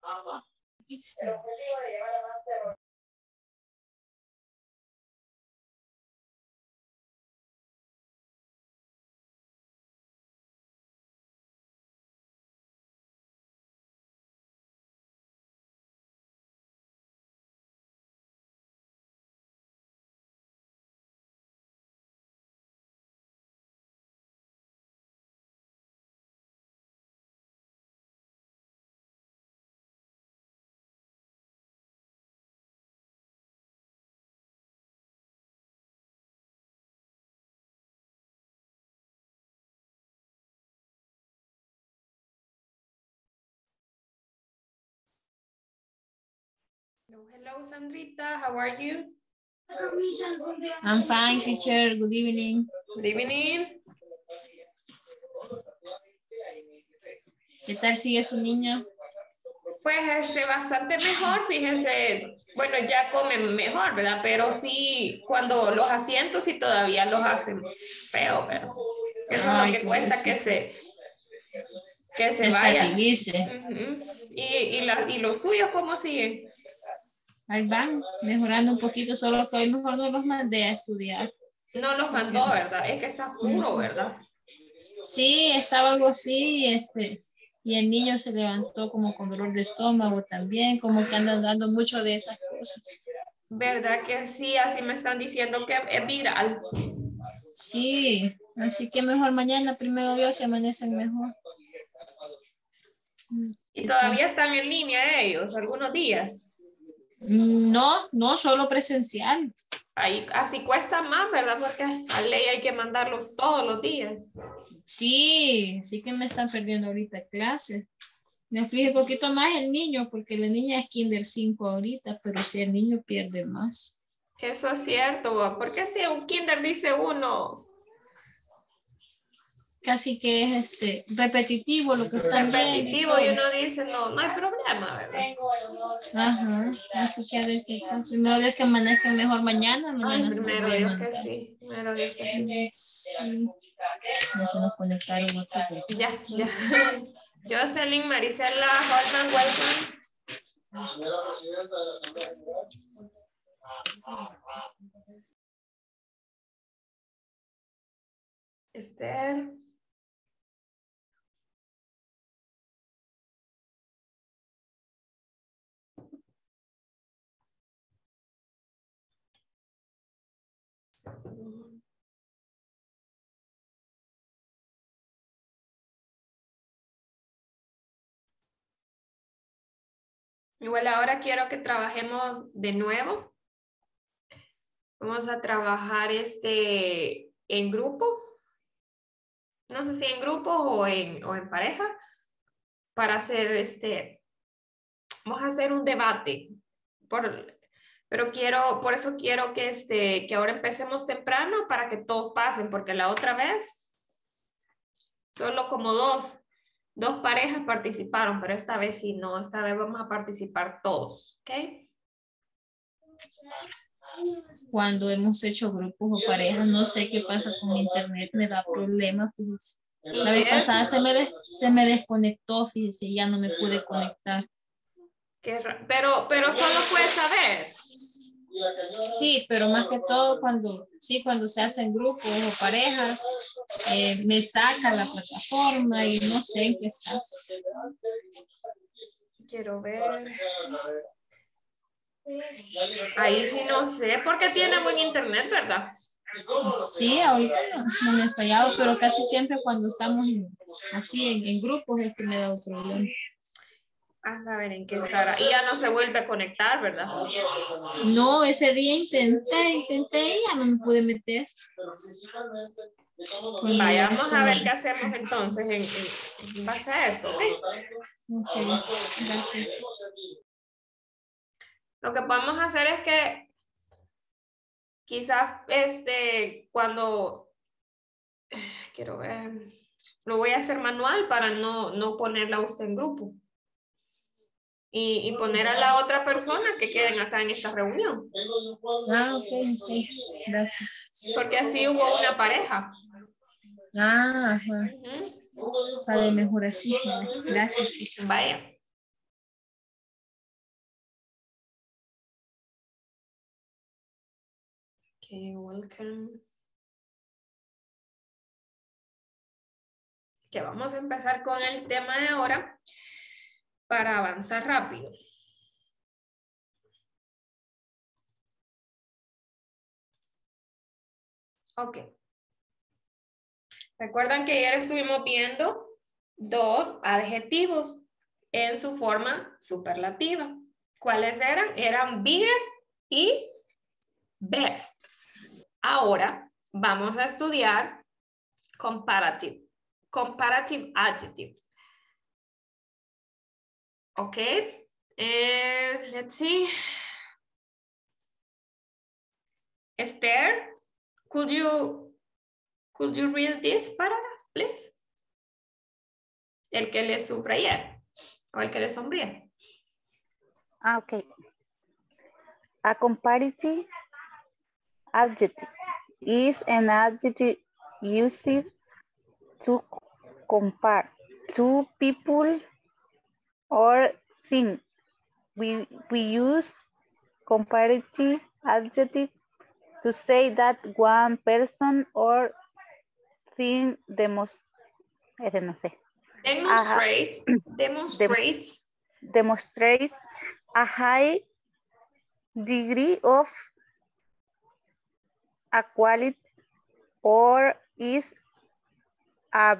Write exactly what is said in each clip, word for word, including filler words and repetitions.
Hello, hello, Sandrita. How are you? I'm fine, teacher. Good evening. Good evening. ¿Qué tal sigue su niño? Pues este, bastante mejor, fíjense. Bueno, ya comen mejor, ¿verdad? Pero sí, cuando los asientos sí todavía los hacen feo, pero eso es Ay, lo que cuesta que se, que se se vaya. estabilice. Uh-huh. y, y, la, ¿Y los suyos cómo siguen? Ahí van, mejorando un poquito, solo que hoy mejor no los mandé a estudiar. No los mandó, ¿verdad? Es que está oscuro, ¿verdad? Sí, estaba algo así, este, y el niño se levantó como con dolor de estómago también, como que andan dando mucho de esas cosas. ¿Verdad que sí? Así me están diciendo que es viral. Sí, así que mejor mañana, primero Dios, se amanecen mejor. Y todavía están en línea ellos, algunos días. No, no, solo presencial. Ahí, así cuesta más, ¿verdad? Porque a ley hay que mandarlos todos los días. Sí, sí que me están perdiendo ahorita clases. Me aflige un poquito más el niño, porque la niña es kinder cinco ahorita, pero si el niño pierde más. Eso es cierto, porque si un kinder dice uno. Casi que es este repetitivo lo que están viendo y Repetitivo todo. y uno dice, no, no hay problema, ¿verdad? Ajá, así que a ver qué pasa. Primero Dios que amanezcan mejor mañana, Ay, mañana se los primero voy a Dios que mandar. sí, primero Dios que sí. Sí. Ya se nos conectaron otro grupo. Ya, ya. Jocelyn, Marisela, Holman, welcome. Señora presidenta de la Asamblea General. Esther. Igual ahora quiero que trabajemos de nuevo. Vamos a trabajar este en grupo. No sé si en grupo o en, o en pareja. Para hacer este, vamos a hacer un debate. Por, pero quiero, por eso quiero que, este, que ahora empecemos temprano para que todos pasen, porque la otra vez solo como dos, dos parejas participaron, pero esta vez sí no, esta vez vamos a participar todos, ¿ok? Cuando hemos hecho grupos o parejas, no sé qué pasa con mi internet, me da problemas. Fíjese. La vez pasada se me, de, se me desconectó, fíjese, ya no me pude conectar. Qué pero, pero solo fue esa vez. Sí, pero más que todo cuando, sí, cuando se hacen grupos o parejas, eh, me saca la plataforma y no sé en qué está. Quiero ver. Ahí sí no sé, porque tiene buen internet, ¿verdad? Sí, ahorita no, no me he fallado, pero casi siempre cuando estamos en, así en, en grupos es que me da otro problema. A saber en qué estará. Y ya no se vuelve a conectar, ¿verdad? No, ese día intenté, intenté y ya no me pude meter. Vaya, vamos a ver qué hacemos entonces en, en base a eso, ¿ok? Ok, gracias. Lo que podemos hacer es que quizás este, cuando, quiero ver, lo voy a hacer manual para no, no ponerla a usted en grupo. Y, y poner a la otra persona que queden acá en esta reunión. Ah, ok, ok, gracias. Porque así hubo una pareja. Ah, ajá. Uh-huh. Sale mejor así, gracias. Vaya. Okay, welcome. Que vamos a empezar con el tema de ahora para avanzar rápido. Ok. Recuerdan que ayer estuvimos viendo dos adjetivos en su forma superlativa. ¿Cuáles eran? Eran biggest y best. Ahora vamos a estudiar comparative, comparative adjectives. Okay, and let's see. Esther, could you could you read this paragraph, please? El que le subrayé o el que le sombreé. Ah, okay. A comparative adjective is an adjective used to compare two people or things. We, we use comparative adjective to say that one person or thing demos, no sé, Demonstrate, uh, demonstrates. Dem demonstrates a high degree of equality or is a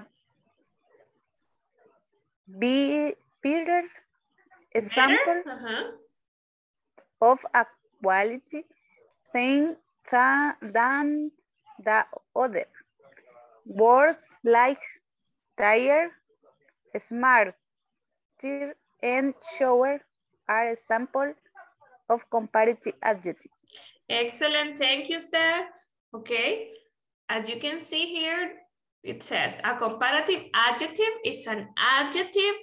be better example better? Uh-huh. of a quality thing than, than the other. Words like tired, smart, and shower are examples of comparative adjectives. Excellent, thank you, Esther. Okay, as you can see here, it says a comparative adjective is an adjective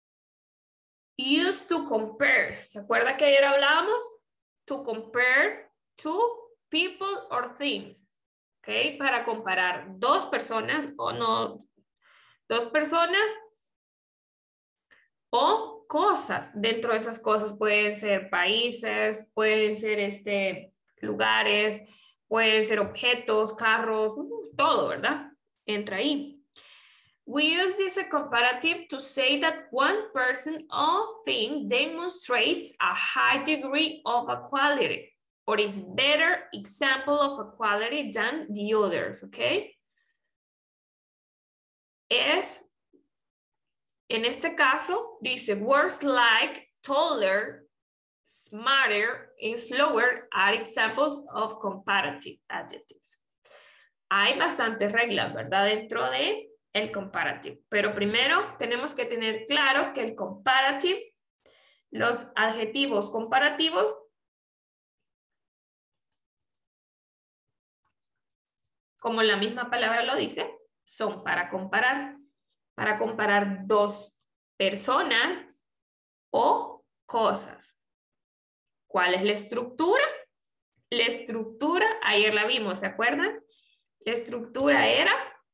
used to compare. ¿Se acuerda que ayer hablábamos? To compare two people or things. Okay, para comparar dos personas o no, dos personas o cosas. Dentro de esas cosas pueden ser países, pueden ser este, lugares, pueden ser objetos, carros, todo, ¿verdad? Entra ahí. We use this a comparative to say that one person or thing demonstrates a high degree of equality or is better example of equality than the others, ¿ok? Es, en este caso, dice words like taller, smarter, and slower are examples of comparative adjectives. Hay bastantes reglas, ¿verdad? Dentro de el comparativo. Pero primero tenemos que tener claro que el comparative, los adjetivos comparativos, como la misma palabra lo dice, son para comparar. Para comparar dos personas o cosas. ¿Cuál es la estructura? La estructura, ayer la vimos, ¿se acuerdan? La estructura era,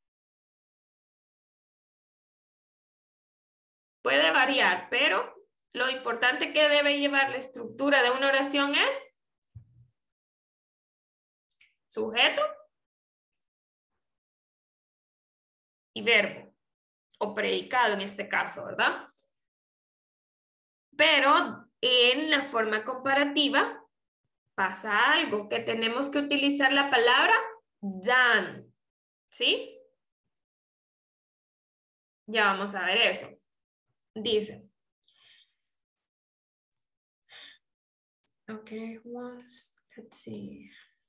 puede variar, pero lo importante que debe llevar la estructura de una oración es sujeto y verbo, o predicado en este caso, ¿verdad? Pero en la forma comparativa pasa algo, que tenemos que utilizar la palabra than, ¿sí? Ya vamos a ver eso. Dice. Okay, once, let's see.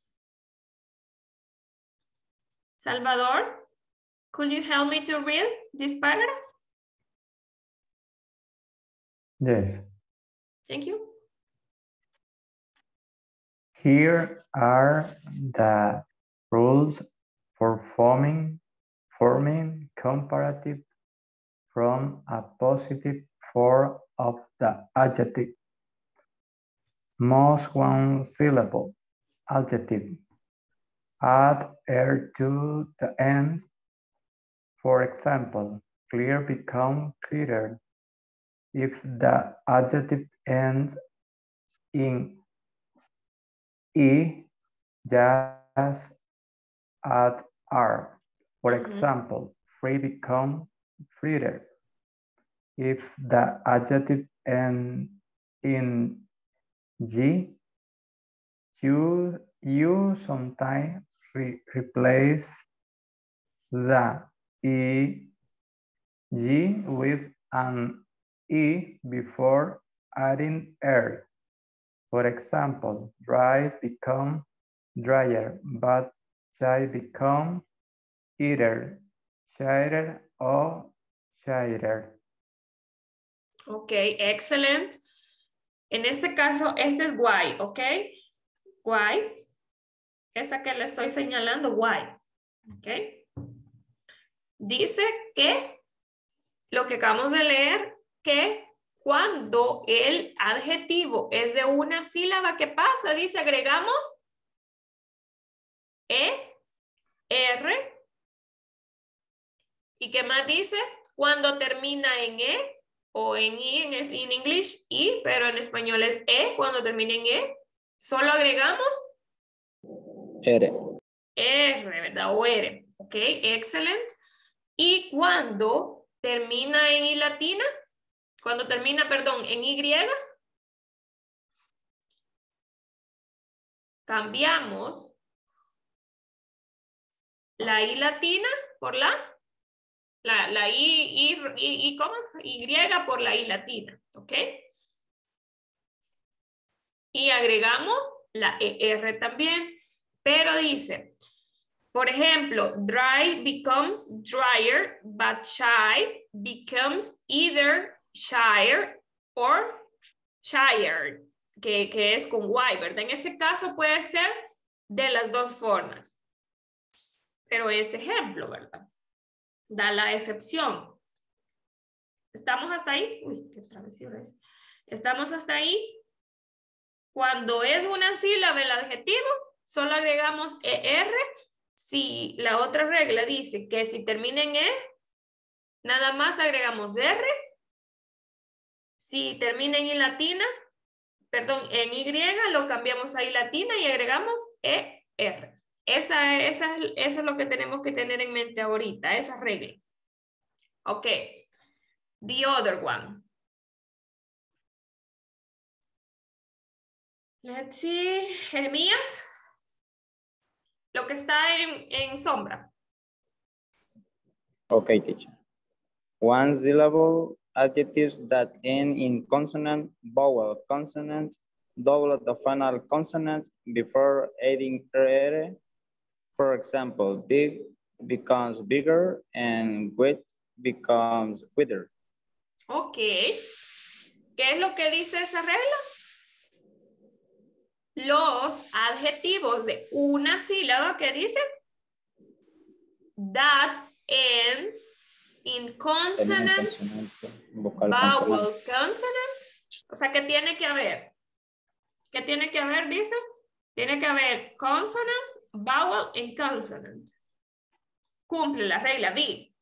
Salvador, could you help me to read this paragraph? Yes. Thank you. Here are the rules for forming, forming comparative from a positive form of the adjective. Most one syllable adjective. Add er to the end. For example, clear become clearer if the adjective ends in E, ya S add R. For Mhm. example, free become freer. If the adjective ends in G, you, you sometimes re replace the E G with an E before adding R. For example, dry become drier, but chai become eater, shyer or shyer. Ok, excelente. En este caso, este es why, ¿ok? Why. Esa que le estoy señalando, why. ¿Ok? Dice que, lo que acabamos de leer, que cuando el adjetivo es de una sílaba, ¿qué pasa? Dice, agregamos E, R. ¿Y qué más dice? Cuando termina en E o en I en, en English, I, pero en español es E, cuando termina en E, solo agregamos R. R, ¿verdad? O R. Ok, excelente. Y cuando termina en I latina, cuando termina, perdón, en Y, cambiamos la I latina por la, la, la I, I, I, I, ¿cómo? Y por la I latina, ¿ok? Y agregamos la E R también, pero dice, por ejemplo, dry becomes drier, but shy becomes either shyer or shyer, que, que es con Y, ¿verdad? En ese caso puede ser de las dos formas. Pero es ejemplo, ¿verdad? Da la excepción. ¿Estamos hasta ahí? Uy, qué travesura es. ¿Estamos hasta ahí? Cuando es una sílaba el adjetivo, solo agregamos E R. Si la otra regla dice que si termina en E, nada más agregamos R. Si termina en I latina, perdón, en Y, lo cambiamos a I latina y agregamos E R. Esa, esa, eso es lo que tenemos que tener en mente ahorita, esa regla. Ok. The other one. Let's see. Jeremías. Lo que está en, en sombra. Okay, teacher. One syllable adjectives that end in consonant, vowel, consonant, double the final consonant before adding R. For example, big becomes bigger and wet becomes wetter. Ok. ¿Qué es lo que dice esa regla? Los adjetivos de una sílaba que dicen that end in consonant, vowel, consonant. O sea, ¿qué tiene que haber? ¿Qué tiene que haber, dice? Tiene que haber consonant, vowel y consonant. Cumple la regla B.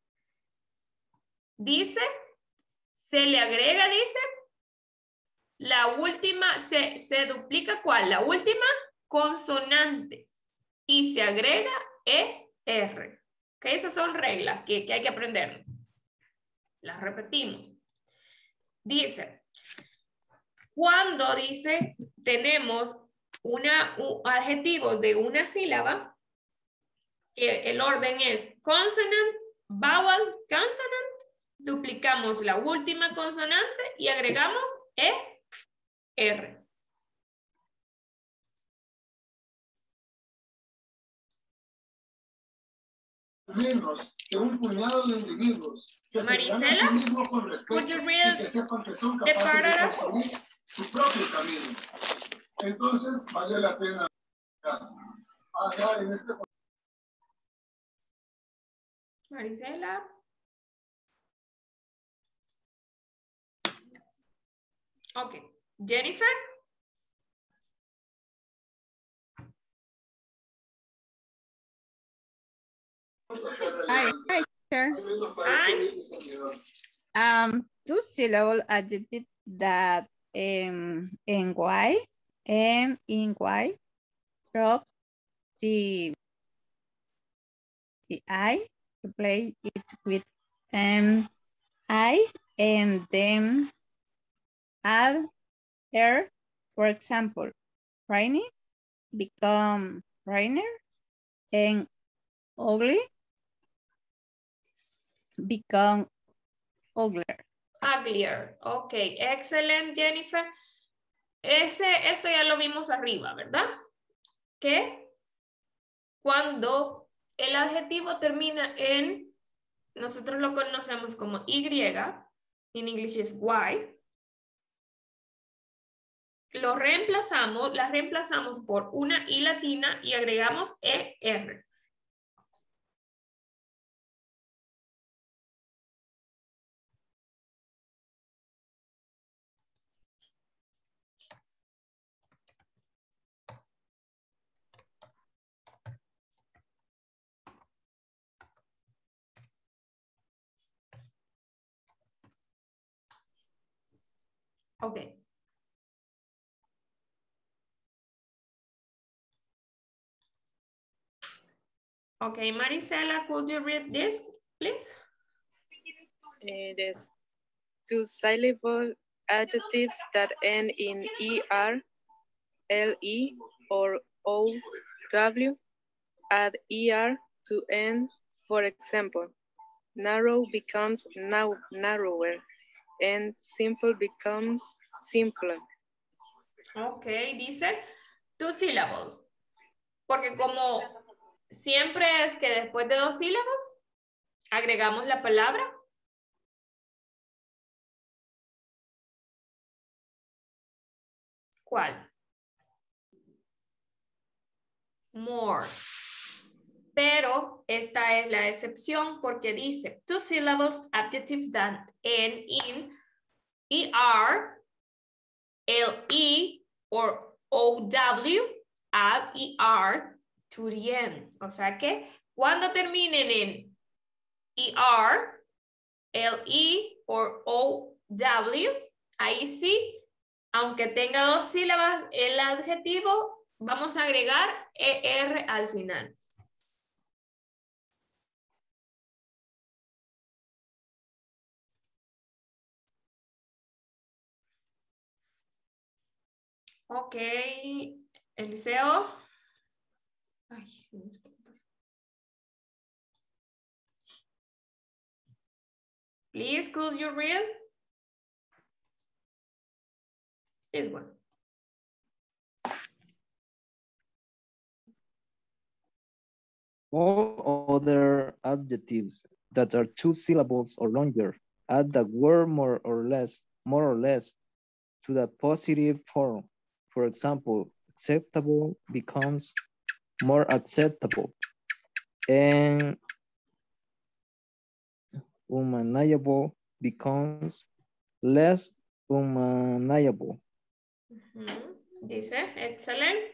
Dice, se le agrega, dice, la última, se, se duplica ¿cuál? La última consonante. Y se agrega E R. Que esas son reglas que, que hay que aprender. Las repetimos. Dice, cuando dice, tenemos una, un adjetivo de una sílaba, que el orden es consonant, vowel, consonant, duplicamos la última consonante y agregamos E R. Menos que un puñado de individuos que Marisela, se sí mismo con respeto could you read y que sepan que son the capaces de paragraph? construir su propio camino. Entonces, vale la pena acá en este. Marisela. Ok. Jennifer. Hi, hi, sir. Hi. Um, two syllable adjective that um, in Y, M in Y, drop, the, the I, replace it with um, I, and then add er, for example, rainy become rainer, and ugly become uglier. Uglier. Ok, excelente, Jennifer. Ese, esto ya lo vimos arriba, ¿verdad? Que cuando el adjetivo termina en, nosotros lo conocemos como Y, en inglés es Y, lo reemplazamos, la reemplazamos por una I latina y agregamos E R. Ok. Okay, Marisela, could you read this, please? It is two syllable adjectives that end in E R, L E, or O W. Add E R to end, for example, narrow becomes now narrower, and simple becomes simpler. Okay, dice two syllables. Porque como siempre es que después de dos sílabas, agregamos la palabra. ¿Cuál? More. Pero esta es la excepción porque dice two syllables adjectives that end in E R, L E, or O W, add E R to the end. O sea que cuando terminen en E R, L E, or O W, ahí sí, aunque tenga dos sílabas el adjetivo, vamos a agregar E R al final. Ok, Eliseo. Ay, sí. Please, could you read this one? All other adjectives that are two syllables or longer add the word more or less, more or less to the positive form. For example, acceptable becomes more acceptable, and unmanageable becomes less unmanageable. Uh-huh. Dice, excelente.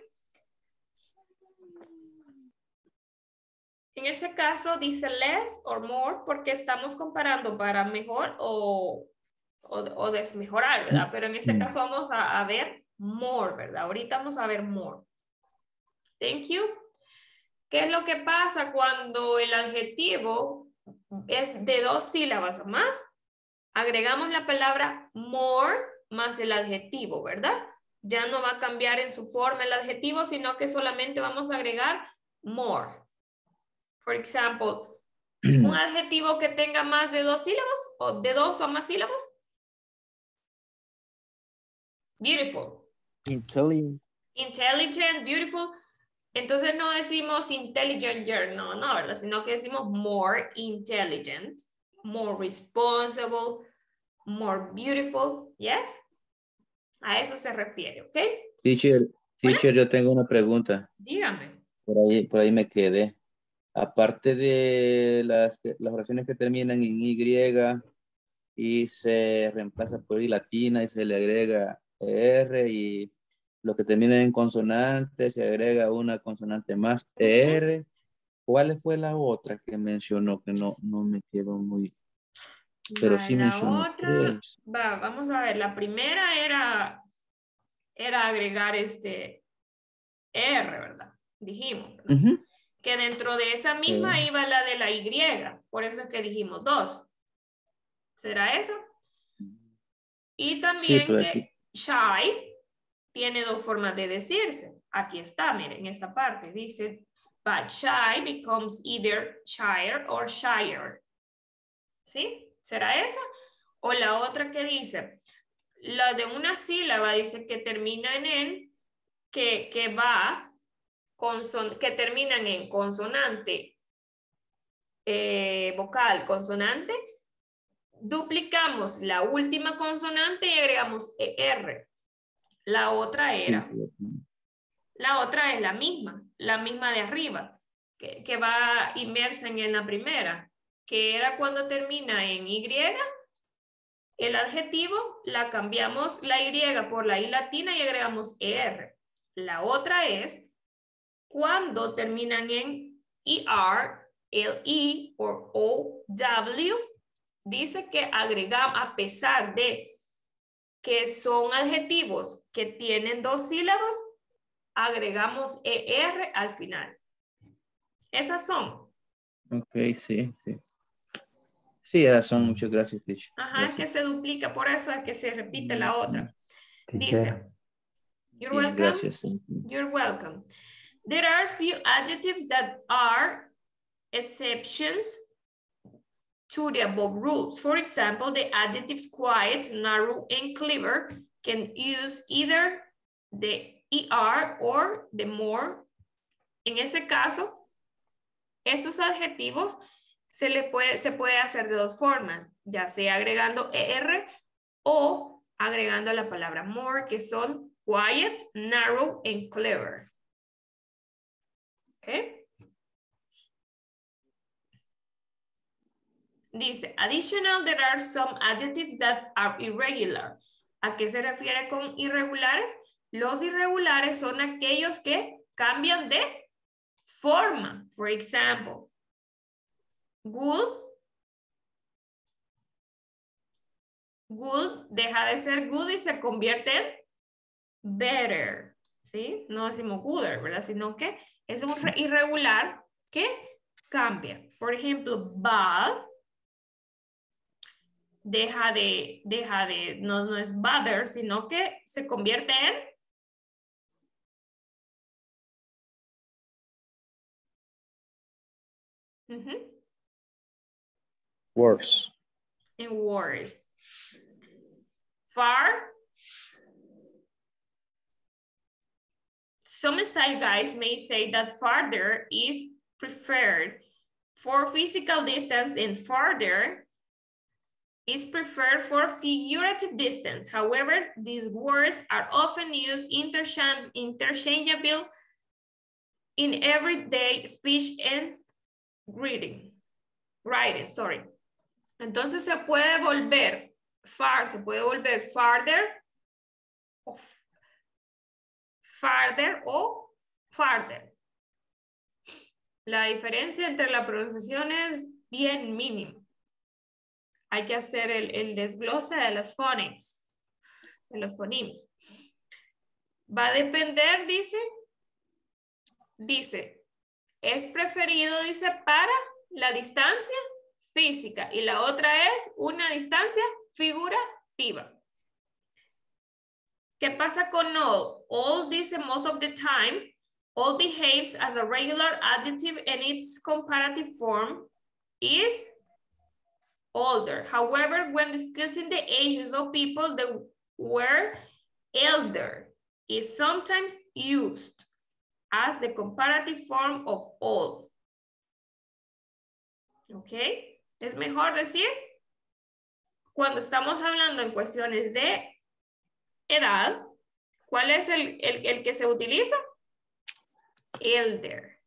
En ese caso dice less or more porque estamos comparando para mejor o, o, o desmejorar, ¿verdad? Pero en ese caso vamos a, a ver more, ¿verdad? Ahorita vamos a ver more. Thank you. ¿Qué es lo que pasa cuando el adjetivo es de dos sílabas o más? Agregamos la palabra more más el adjetivo, ¿verdad? Ya no va a cambiar en su forma el adjetivo, sino que solamente vamos a agregar more. Por ejemplo, un adjetivo que tenga más de dos sílabas o de dos o más sílabas. Beautiful. Intelligent. Intelligent, beautiful. Entonces no decimos intelligent, no, no, ¿verdad? Sino que decimos more intelligent, more responsible, more beautiful, yes? A eso se refiere, ¿ok? Teacher, teacher, yo tengo una pregunta. Dígame. Por ahí, por ahí me quedé. Aparte de las, las oraciones que terminan en Y y se reemplaza por I latina y se le agrega R, y lo que terminan en consonante se agrega una consonante más, R. ¿Cuál fue la otra que mencionó? Que no, no me quedó muy... Pero sí la mencionó otra, tres. va, vamos a ver, la primera era, era agregar este R, ¿verdad? dijimos. Uh-huh. Que dentro de esa misma Uh-huh. iba la de la Y. Por eso es que dijimos dos. ¿Será esa? Y también Sí, pero que aquí. shy tiene dos formas de decirse. Aquí está, miren, en esta parte. Dice, but shy becomes either shyer or shyer. ¿Sí? ¿Será esa? O la otra que dice, la de una sílaba dice que termina en en, que, que va, conson que terminan en consonante, eh, vocal, consonante. Duplicamos la última consonante y agregamos er. La otra era, Sí, sí. la otra es la misma, la misma de arriba, que, que va inmersa en la primera, que era cuando termina en Y, el adjetivo la cambiamos la Y por la I latina y agregamos er. La otra es cuando terminan en er, el I o O W, dice que agregamos, a pesar de que son adjetivos que tienen dos sílabas, agregamos er al final. Esas son. Ok, sí, sí. Sí, esas son. Muchas gracias, teacher. Ajá, es que se duplica, por eso es que se repite la otra. Dice, you're Bien, welcome. gracias. You're welcome. There are few adjectives that are exceptions to the above rules. For example, the adjectives quiet, narrow, and clever can use either the er or the more. En ese caso, esos adjetivos se, le puede, se puede hacer de dos formas, ya sea agregando er o agregando la palabra more, que son quiet, narrow, and clever. ¿Okay? Dice, additional, there are some adjectives that are irregular. ¿A qué se refiere con irregulares? Los irregulares son aquellos que cambian de forma. For example, good, good deja de ser good y se convierte en better. ¿Sí? No decimos gooder, ¿verdad? Sino que es un irregular que cambia. Por ejemplo, bad deja de, deja de, no, no es bother, sino que se convierte en Uh-huh. Worse. And worse. Far. Some style guides may say that farther is preferred for physical distance and farther is preferred for figurative distance. However, these words are often used interchange interchangeable in everyday speech and reading. Writing, sorry. Entonces se puede volver far, se puede volver farther, o farther o farther. La diferencia entre la pronunciación es bien mínima. Hay que hacer el, el desglose de los phonics, de los fonemas. Va a depender, dice, dice, es preferido, dice, para la distancia física y la otra es una distancia figurativa. ¿Qué pasa con all? All dice most of the time, all behaves as a regular adjective and its comparative form is older. However, when discussing the ages of people, the word elder is sometimes used as the comparative form of old. ¿Ok? Es mejor decir, cuando estamos hablando en cuestiones de edad, ¿cuál es el, el, el que se utiliza? Elder.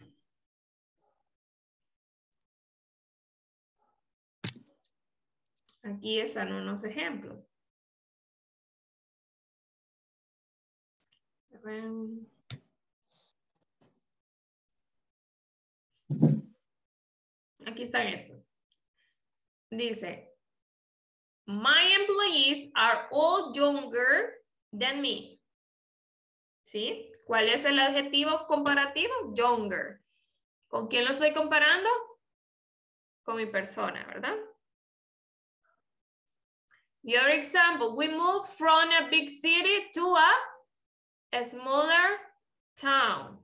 Aquí están unos ejemplos. Aquí están estos. Dice, my employees are all younger than me. ¿Sí? ¿Cuál es el adjetivo comparativo? Younger. ¿Con quién lo estoy comparando? Con mi persona, ¿verdad? The other example, we moved from a big city to a, a smaller town.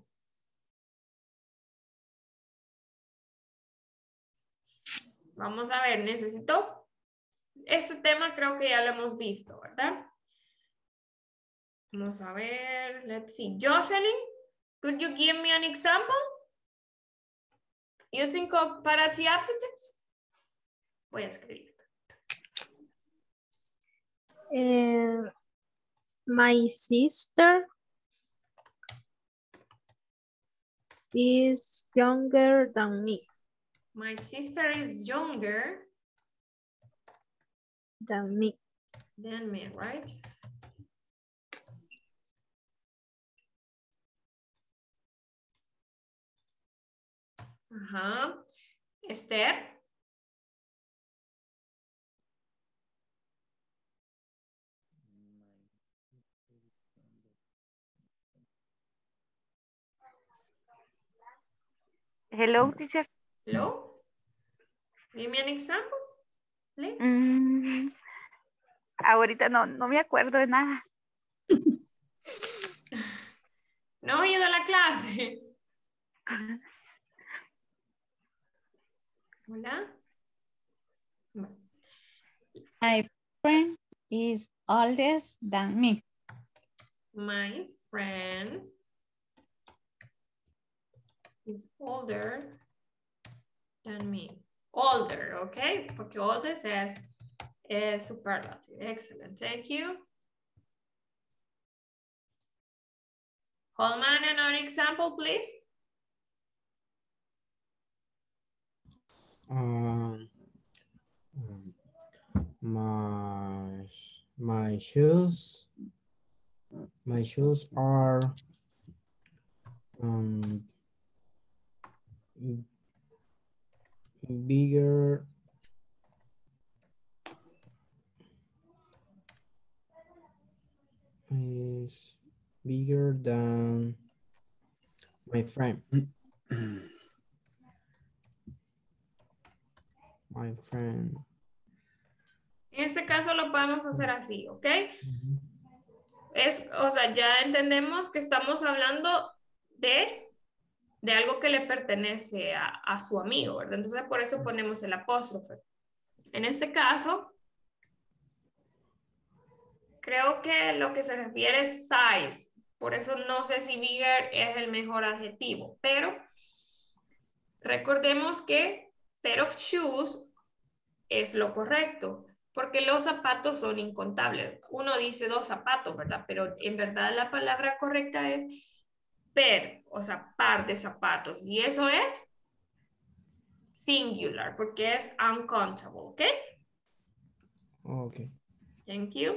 Vamos a ver, necesito, este tema creo que ya lo hemos visto, ¿verdad? Vamos a ver, let's see. Jocelyn, could you give me an example? Using comparative adjectives. Voy a escribir. Uh, my sister is younger than me. My sister is younger than me. Than me, right? Ajá. Esther. Hello, teacher. Hello. Give me an example, please. Mm, ahorita no, no me acuerdo de nada. No he ido a la clase. Hola. My friend is older than me. My friend is older than me. Older, okay? Porque older says uh, superlative. Excellent, thank you. Holman, another example, please. Um, my my shoes my shoes are um bigger is bigger than my friend. My friend. En este caso lo podemos hacer así, ¿ok? Es, o sea, ya entendemos que estamos hablando de, de algo que le pertenece a, a su amigo, ¿verdad? Entonces por eso ponemos el apóstrofe. En este caso, creo que lo que se refiere es size. Por eso no sé si bigger es el mejor adjetivo, pero recordemos que pair of shoes es lo correcto, porque los zapatos son incontables. Uno dice dos zapatos, ¿verdad? Pero en verdad la palabra correcta es pair, o sea, par de zapatos. Y eso es singular, porque es uncountable, ¿ok? Ok. Thank you.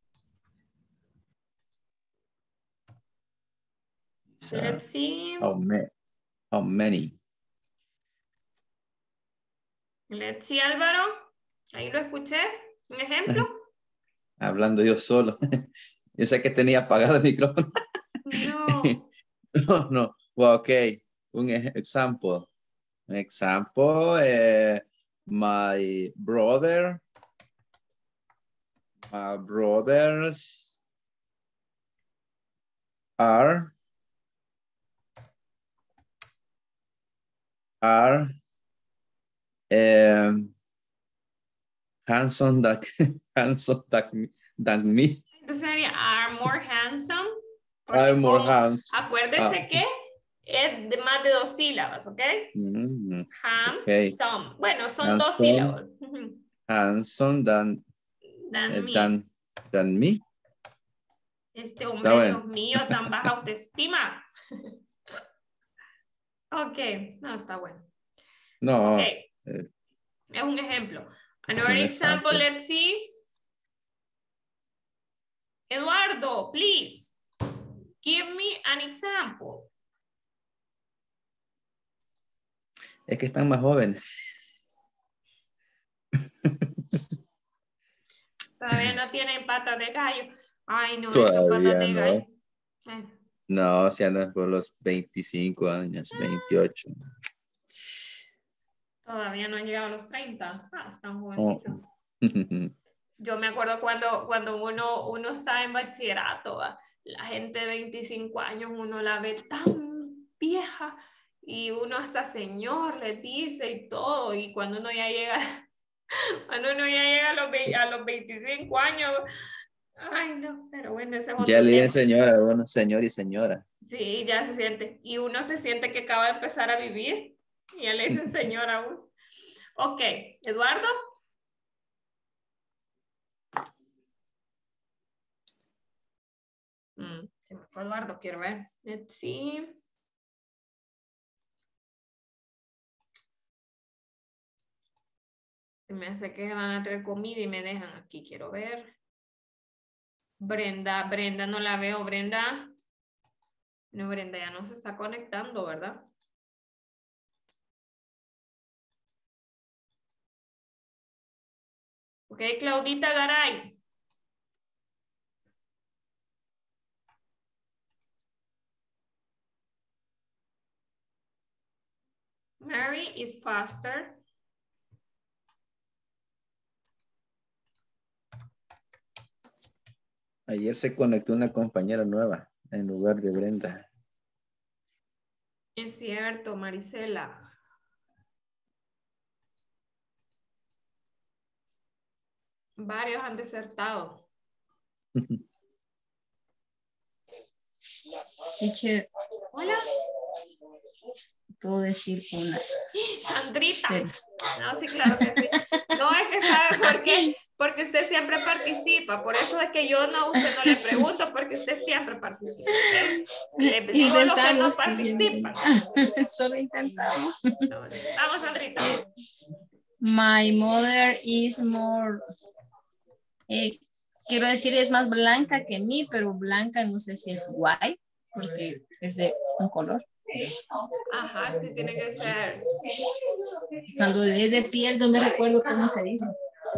Let's see. How many? How many? Let's see, Álvaro. Ahí lo escuché. ¿Un ejemplo? Hablando yo solo. Yo sé que tenía apagado el micrófono. No. No, no. Well, okay. Un example. An example. Uh, my brother. My brothers are are um, handsome than handsome than, than me. Entonces sería are more handsome. I'm more como, handsome. Acuérdese Ah. que es de más de dos sílabas, ¿ok? Mm, Handsome. okay. Bueno, son Handsome, dos sílabas. handsome than, Than eh, me. than, than me. Este hombre, Está bueno. Dios mío, tan baja autoestima. Ok, no, está bueno. No. Ok. Eh, Es un ejemplo. Another un example, example. let's see. Eduardo, please. Give me an example. Es que están más jóvenes. Todavía no tienen patas de gallo. Ay, no, esas Todavía patas de no. gallo. Eh, No, si andas por los veinticinco años, veintiocho. Todavía no han llegado a los treinta. Ah, están Oh. jovencitos. Yo me acuerdo cuando, cuando uno, uno está en bachillerato, ¿va? La gente de veinticinco años uno la ve tan vieja y uno hasta señor le dice y todo. Y cuando uno ya llega, cuando uno ya llega a los, ve- a los veinticinco años, ay no, pero bueno, ese es otro Ya le tema. dicen señora, bueno, señor y señora. Sí, ya se siente. Y uno se siente que acaba de empezar a vivir y ya le dicen señora aún. Ok, Eduardo. Mm, se me fue Eduardo, quiero ver. Let's see. Se me hace que van a traer comida y me dejan aquí, quiero ver. Brenda, Brenda no la veo, Brenda. No, Brenda ya no se está conectando, ¿verdad? Ok, Claudita Garay. Mary is faster. Ayer se conectó una compañera nueva en lugar de Brenda. Es cierto, Marisela. Varios han desertado. Teacher, Hola. puedo decir una. Sandrita. Pero- No, sí, claro que sí. No, es que sabe por qué. Porque usted siempre participa. Por eso es que yo no, a usted no le pregunto, porque usted siempre participa. ¿Ok? Le digo los que no Intentamos, participan. Solo intentamos. No, vamos, Sandrita. My mother is more. eh, quiero decir, es más blanca que mí, pero blanca no sé si es white, porque es de un color. Ajá, sí tiene que ser. Cuando es de piel, no me recuerdo cómo se dice.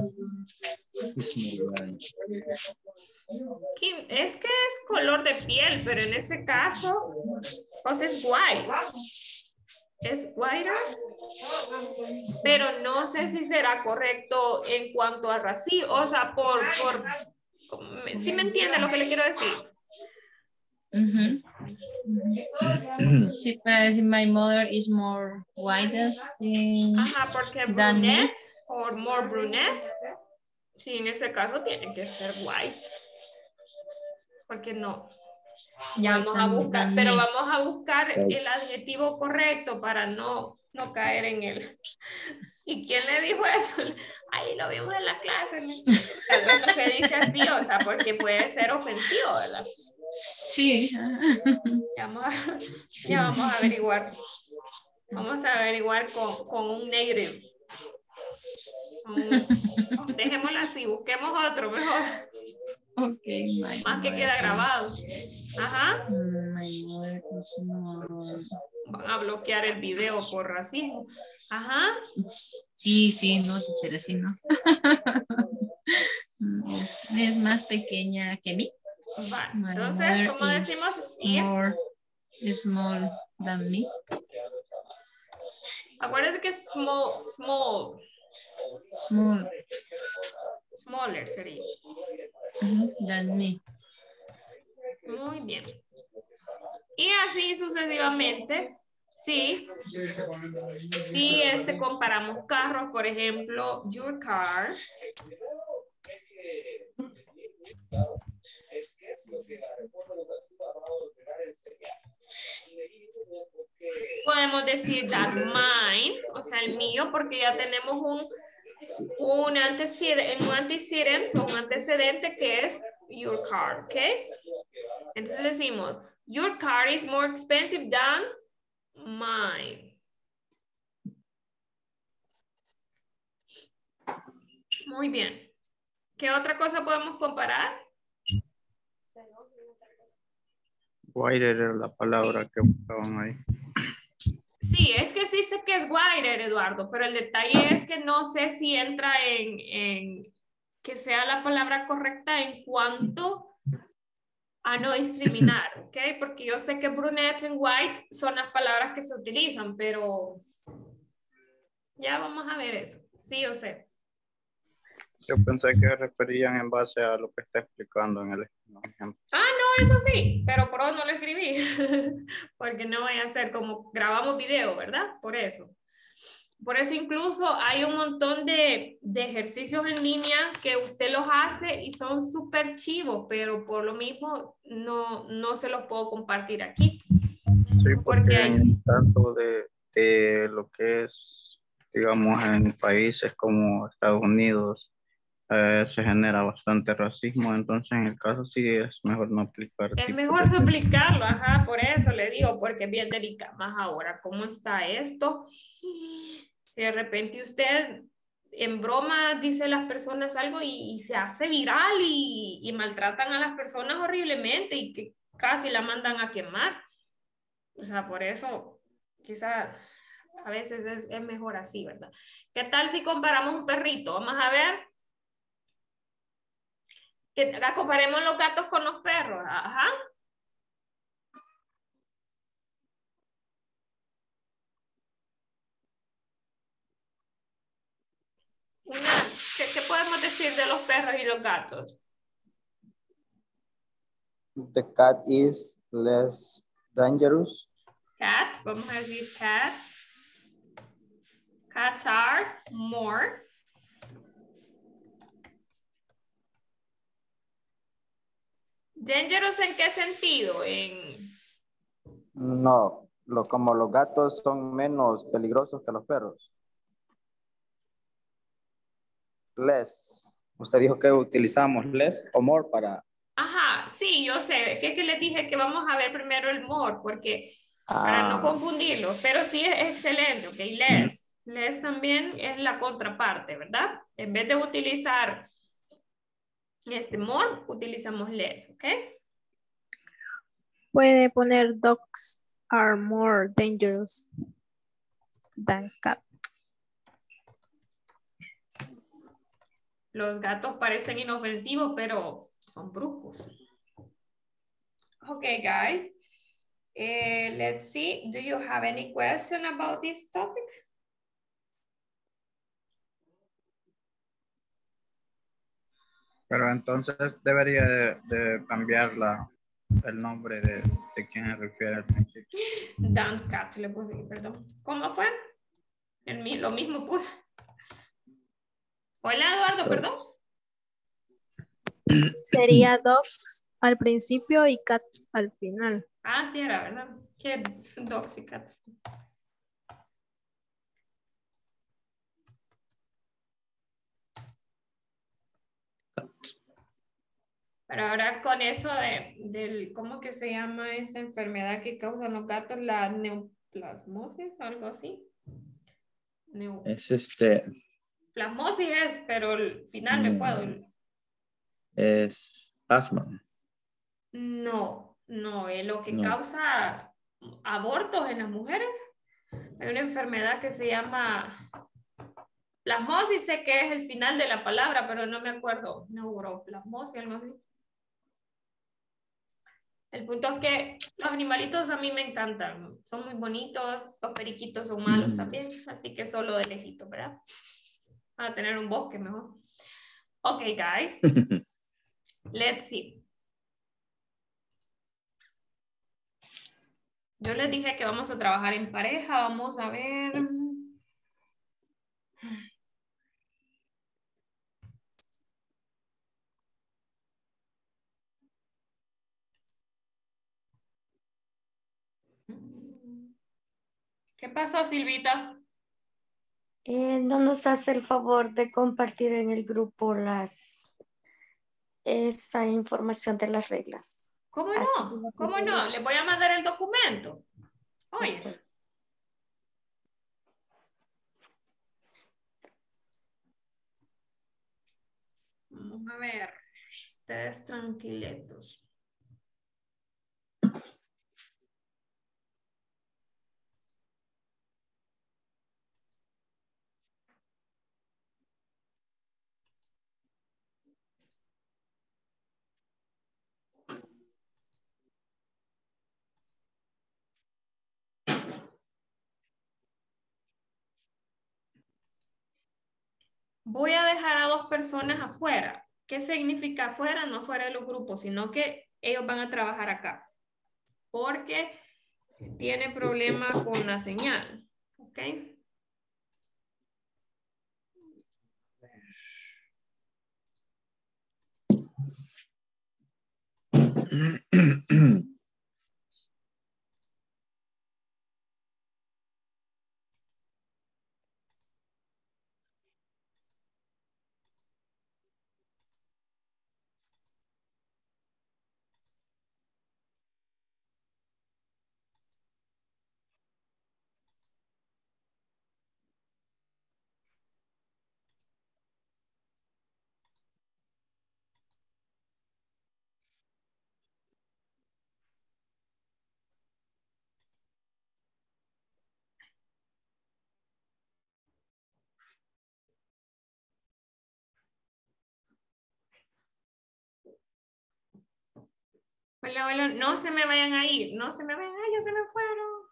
Kim, es que es color de piel, pero en ese caso, o sea, es white. Es whiter, pero no sé si será correcto en cuanto a racismo, o sea, por, por, ¿sí me entiende lo que le quiero decir? Ujú. Sí, para decir my mother is more white than, Ajá, porque than me. brunette o more brunette, sí, en ese caso tiene que ser white, porque no. Ya White vamos a than- buscar, than pero me. vamos a buscar el adjetivo correcto para no, no caer en él. ¿Y quién le dijo eso? Ahí lo vimos en la clase. Tal vez no se dice así, o sea, porque puede ser ofensivo, ¿verdad? Sí. Ya vamos a, ya vamos a averiguar. Vamos a averiguar con, con un native. Un, dejémoslo así, busquemos otro mejor. Ok, my Más que mother queda grabado. is- Ajá. My mother is more- Van a bloquear el video por racismo. Ajá. Sí, sí, no, teacher, así no. Es, es más pequeña que mí. Vale. My Entonces, mother ¿cómo is decimos? Is. more small than me. Acuérdense que es small, small. Small Smaller sería. ujú, than me. Muy bien. Y así sucesivamente. Sí. Y este comparamos carros, por ejemplo, your car. Podemos decir that mine, o sea, el mío, porque ya tenemos un, un antecedente, un antecedente, un antecedente que es your car, ¿ok? Entonces decimos, your car is more expensive than mine. Muy bien. ¿Qué otra cosa podemos comparar? White era la palabra que buscaban ahí. Sí, es que sí sé que es whiter, Eduardo, pero el detalle es que no sé si entra en, en que sea la palabra correcta en cuanto a no discriminar, ¿ok? Porque yo sé que brunette and white son las palabras que se utilizan, pero ya vamos a ver eso. Sí, yo sé. Yo pensé que se referían en base a lo que está explicando en el ejemplo. Ah, no, eso sí, pero por hoy no lo escribí, porque no voy a hacer como grabamos video, ¿verdad? Por eso. Por eso incluso hay un montón de, de ejercicios en línea que usted los hace y son súper chivos, pero por lo mismo no, no se los puedo compartir aquí. Sí, porque, porque hay... en el caso de, de lo que es, digamos, en países como Estados Unidos, eh, se genera bastante racismo, entonces en el caso sí es mejor no aplicar. Es tipos mejor de- no aplicarlo, ajá, por eso le digo, porque es bien delicado. Más ahora, ¿cómo está esto? Si de repente usted en broma dice a las personas algo y, y se hace viral y, y maltratan a las personas horriblemente y que casi la mandan a quemar. O sea, por eso quizá a veces es, es mejor así, ¿verdad? ¿Qué tal si comparamos un perrito? Vamos a ver. Que comparemos los gatos con los perros. Ajá. Una, ¿qué, ¿Qué podemos decir de los perros y los gatos? The cat is less dangerous. Cats, vamos a decir cats. Cats are more. Dangerous, ¿en qué sentido? En... No, lo, como los gatos son menos peligrosos que los perros. Less. Usted dijo que utilizamos less o more para... Ajá, sí, yo sé. ¿Qué que les dije? Que vamos a ver primero el more, porque Ah. para no confundirlo. Pero sí es excelente, ¿ok? Less. Less también es la contraparte, ¿verdad? En vez de utilizar este more, utilizamos less, ¿ok? Puede poner dogs are more dangerous than cats. Los gatos parecen inofensivos, pero son bruscos. Okay, guys. Uh, let's see. Do you have any question about this topic? Pero entonces debería de, de cambiar la, el nombre de, de quien se refiere al principio. Dance cats le puse, perdón. ¿Cómo fue? El, lo mismo puse. Hola, Eduardo, perdón. Sería dogs al principio y cats al final. Ah, sí, era verdad. ¿Qué dogs y cats? Pero ahora con eso de, del, ¿cómo que se llama esa enfermedad que causan los gatos? La neoplasmosis, algo así. Neo... Es este. Plasmosis es, pero al final me puedo. Es asma. No, no, es lo que No. causa abortos en las mujeres. Hay una enfermedad que se llama plasmosis, sé que es el final de la palabra, pero no me acuerdo. Neuroplasmosis, algo así. El punto es que los animalitos a mí me encantan. Son muy bonitos. Los periquitos son malos también. Así que solo de lejito, ¿verdad? Para tener un bosque mejor. Ok, guys. Let's see. Yo les dije que vamos a trabajar en pareja. Vamos a ver. ¿Qué pasó, Silvita? Eh, no nos hace el favor de compartir en el grupo las esa información de las reglas. ¿Cómo Así no? ¿Cómo no? Les voy a mandar el documento. Oye. Okay. Vamos a ver. Ustedes tranquilitos. voy a dejar a dos personas afuera. ¿Qué significa afuera? No fuera de los grupos, sino que ellos van a trabajar acá. Porque tiene problema con la señal. ¿Ok? Hola, hola, no se me vayan a ir, no se me vayan a ir, ya se me fueron.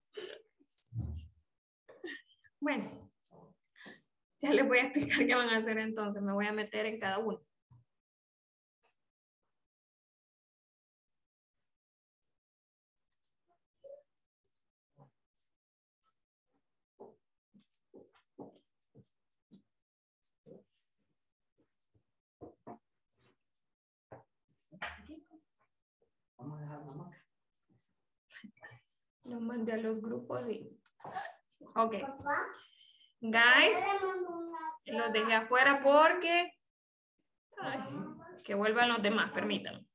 Bueno, ya les voy a explicar qué van a hacer entonces, me voy a meter en cada uno. Vamos a dejar la marca. Lo mandé a los grupos y... Ok. Guys, los dejé afuera porque... Ay, que vuelvan los demás, permítanme.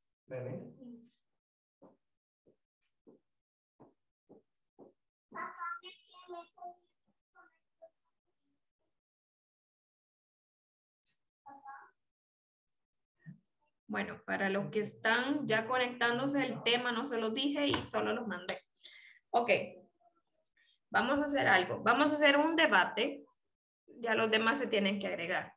Bueno, para los que están ya conectándose el tema, no se los dije y solo los mandé. Ok. Vamos a hacer algo. Vamos a hacer un debate. Ya los demás se tienen que agregar.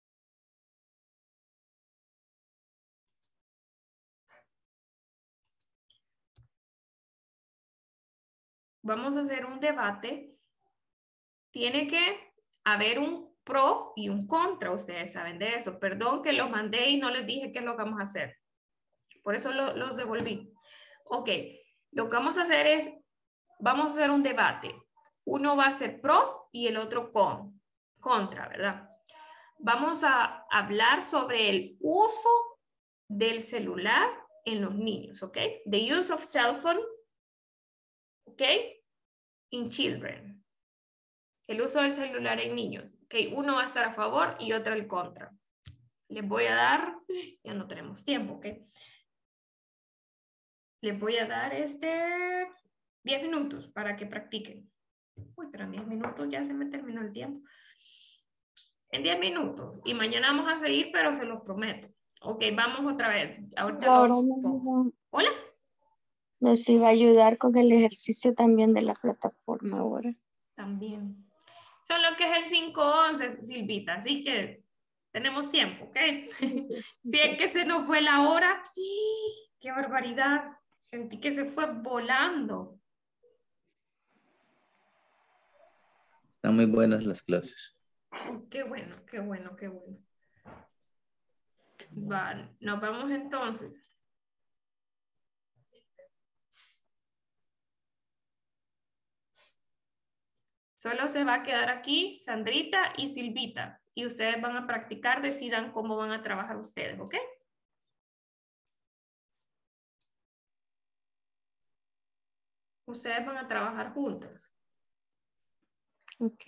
Vamos a hacer un debate. Tiene que haber un pro y un contra. Ustedes saben de eso. Perdón que los mandé y no les dije qué es lo que vamos a hacer. Por eso lo, los devolví. Ok. Lo que vamos a hacer es, vamos a hacer un debate. Uno va a ser pro y el otro con, contra, ¿verdad? Vamos a hablar sobre el uso del celular en los niños, ¿ok? The use of cell phone, ¿ok? In children. El uso del celular en niños, ¿ok? Uno va a estar a favor y otro el contra. Les voy a dar, ya no tenemos tiempo, ¿ok? Les voy a dar este diez minutos para que practiquen. Uy, pero en diez minutos ya se me terminó el tiempo. En diez minutos. Y mañana vamos a seguir, pero se los prometo. Ok, vamos otra vez. Ahorita Ahora los me- pongo. Hola. Nos iba a ayudar con el ejercicio también de la plataforma ahora. También. Solo que es el cinco once, Silvita. Así que tenemos tiempo, ¿ok? Si es que se nos fue la hora. ¡Qué barbaridad! Sentí que se fue volando. Están muy buenas las clases. Qué bueno, qué bueno, qué bueno. Vale, nos vamos entonces. Solo se va a quedar aquí Sandrita y Silvita. Y ustedes van a practicar, decidan cómo van a trabajar ustedes, ¿ok? Ustedes van a trabajar juntos. Ok.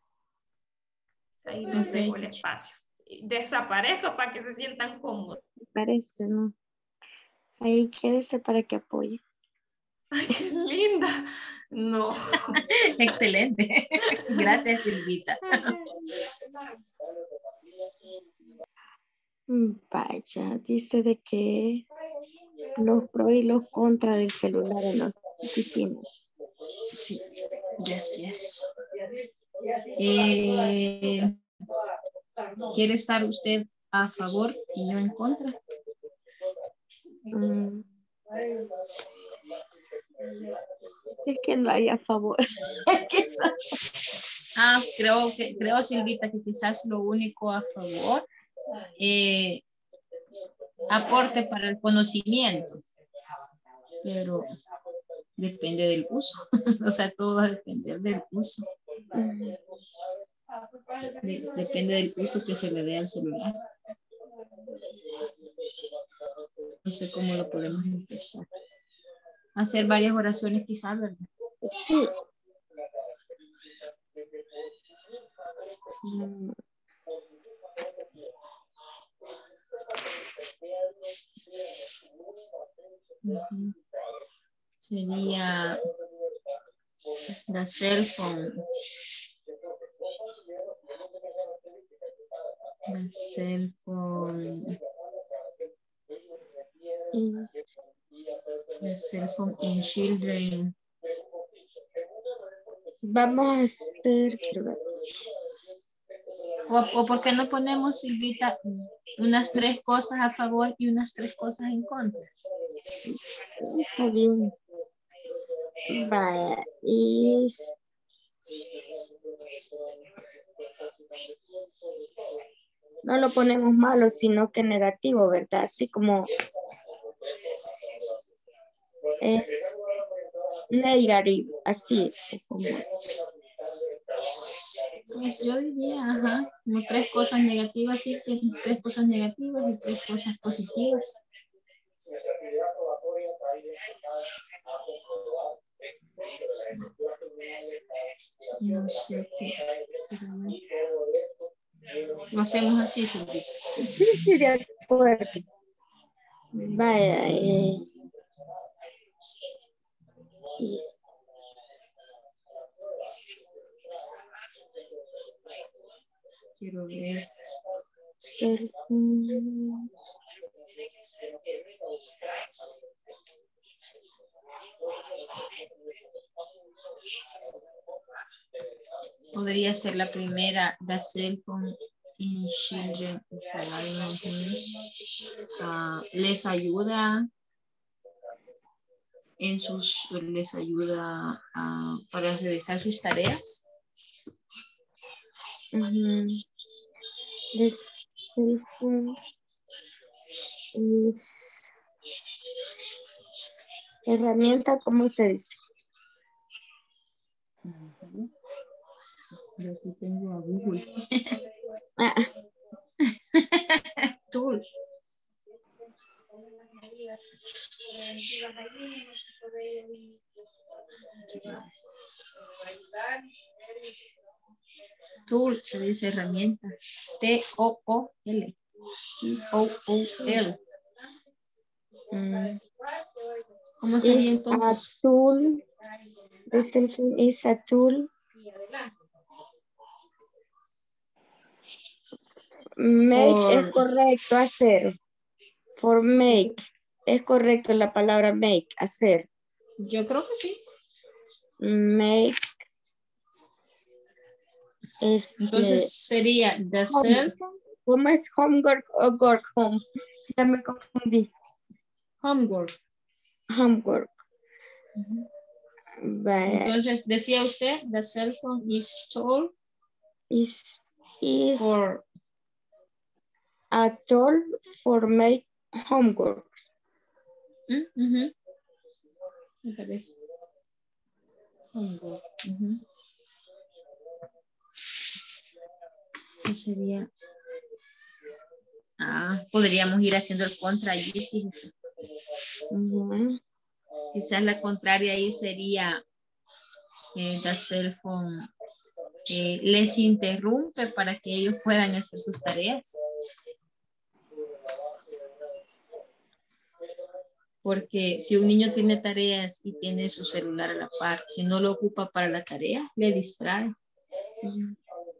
Ahí les Ok, dejo el teacher. espacio. Desaparezco para que se sientan cómodos. Parece, ¿no? Ahí quédese para que apoye. ¡Ay, qué linda! No. Excelente. Gracias, Silvita. Vaya, dice de que los pros y los contras del celular en las oficinas. Sí. Yes, yes. Eh, ¿Quiere estar usted a favor y yo en contra? Mm. Es que no haría favor. Ah, creo que, creo, Silvita, que quizás lo único a favor, eh, aporte para el conocimiento, pero depende del uso. O sea, todo va a depender del uso. De- depende del uso que se le dé al celular. No sé cómo lo podemos empezar. Hacer varias oraciones quizás, ¿verdad? Sí. Mm. Ujú. Sería the cell phone. The cell phone. Mm. The cell phone in children. Vamos a hacer, quiero ver. O, o por qué no ponemos, Silvita, unas tres cosas a favor y unas tres cosas en contra. Está bien. Vaya, y no lo ponemos malo, sino que negativo, ¿verdad? Así como es negativo, así. Como, Pues yo diría, ajá, como tres cosas negativas, sí, que tres cosas negativas y tres cosas positivas. No sé qué. Lo hacemos así, Silvita. sí, sí, de acuerdo. Vaya, eh, y Quiero ver. el, mm, Podría ser la primera, the cell phone in children is allowing, uh, les ayuda en sus, les ayuda uh, para realizar sus tareas. uh, the cell phone is herramienta, ¿cómo se dice? Uh-huh. Yo aquí tengo a Google. Ah. Tool. Tool se dice herramienta. T O O L. T O O L. Mm. ¿Cómo sería Is entonces? a tool. The cell phone is a tool. Make For... es correcto, hacer. For make. Es correcto la palabra make, hacer. Yo creo que sí. Make es Entonces de sería the cell phone. ¿Cómo es homework o work home? Ya me confundí. Homework. Homework. Uh-huh. Vaya. Entonces decía usted, the cell phone is tool Is, is for a tool for make homework. Uh-huh. Me parece. Homework. Uh-huh. ¿Qué sería? Ah, podríamos ir haciendo el contra allí, fíjese. Uh-huh. Quizás la contraria ahí sería eh, the cell phone eh, les interrumpe para que ellos puedan hacer sus tareas. Porque si un niño tiene tareas y tiene su celular a la par, si no lo ocupa para la tarea, le distrae. Uh-huh.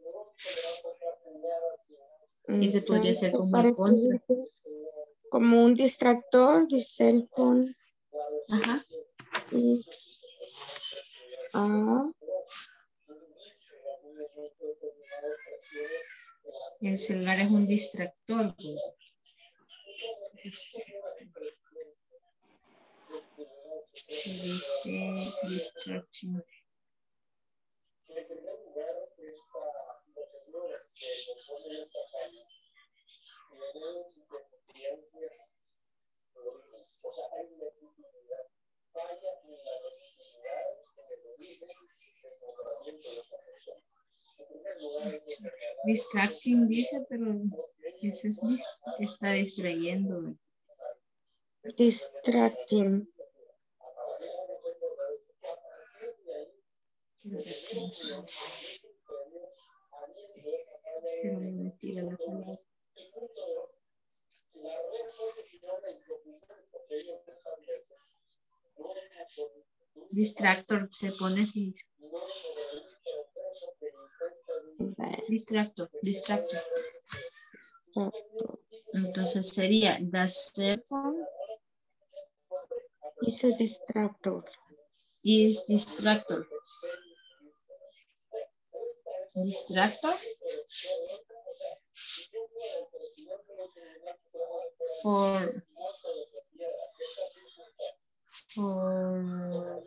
Ese podría ser como el Parece contra. como un distractor de cell phone. Ajá. Y, ah, el celular es un distractor. Se dice distraction. Distracting dice, pero eso es dis- está distrayendo. Distracting. Quiero ver cómo se llama. Pero me mentira la palabra. Distractor se pone físico. Distractor, distractor. Entonces sería the cell phone is a distractor. Is distractor. Distractor. For for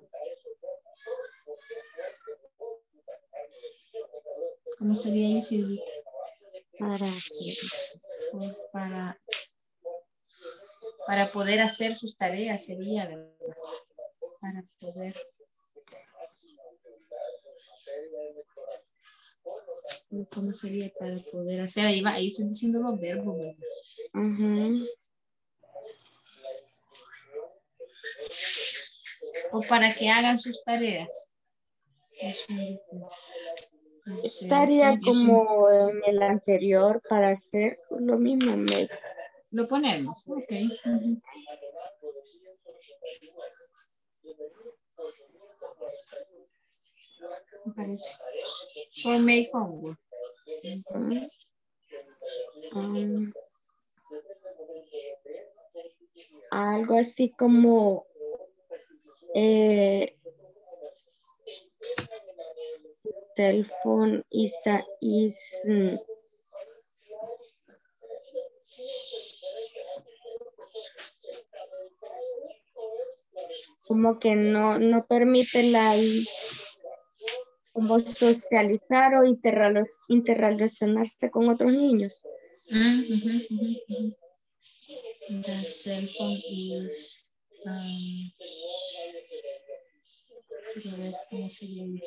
¿cómo sería ahí, Silvia? Para, para, para poder hacer sus tareas sería, ¿verdad? Para poder. ¿Cómo sería para poder hacer? Ahí va, ahí estoy diciendo los verbos, ¿verdad? Uh-huh. O para que hagan sus tareas. Es un, Estaría es como un, en el anterior para hacer lo mismo. Me... Lo ponemos, ok. Uh-huh. Me parece. For make homework. Uh-huh. um, algo así como eh, cell phone is a, is mm, como que no, no permite la como socializar o interrelo- interrelacionarse con otros niños. Mm-hmm, mm-hmm. The cell phone is um, quiero ver cómo se llama.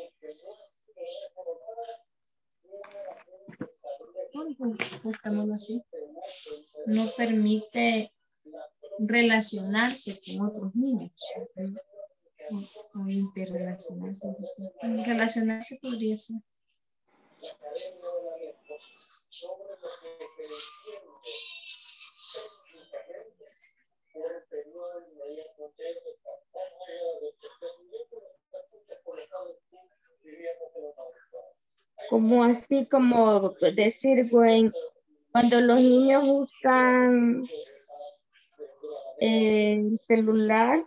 Buscámoslo así. No permite relacionarse con otros niños. O, o interrelacionarse. Relacionarse podría ser. Como así, como decir, güey, cuando los niños usan el celular